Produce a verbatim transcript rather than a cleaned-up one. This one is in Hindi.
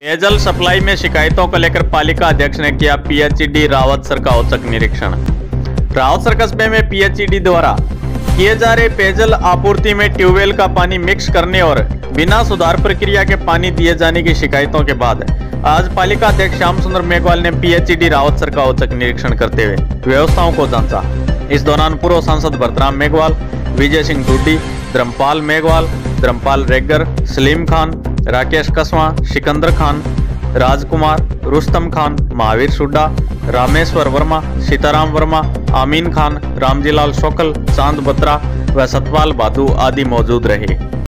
पेयजल सप्लाई में शिकायतों को लेकर पालिका अध्यक्ष ने किया पीएचईडी रावत सर का औचक निरीक्षण। रावत सर कस्बे में पीएचईडी द्वारा किए जा रहे पेयजल आपूर्ति में ट्यूबवेल का पानी मिक्स करने और बिना सुधार प्रक्रिया के पानी दिए जाने की शिकायतों के बाद आज पालिका अध्यक्ष श्याम सुंदर मेघवाल ने पीएचईडी रावत सर का औचक निरीक्षण करते हुए व्यवस्थाओं को जांचा। इस दौरान पूर्व सांसद भरतराम मेघवाल, विजय सिंह ढूडी, धर्मपाल मेघवाल, धर्मपाल रेग्गर, सलीम खान, राकेश कसवा, सिकंदर खान, राजकुमार, रुस्तम खान, महावीर सुड्डा, रामेश्वर वर्मा, सीताराम वर्मा, आमीन खान, रामजीलाल शोकल, चांद बत्रा व सतपाल बादू आदि मौजूद रहे।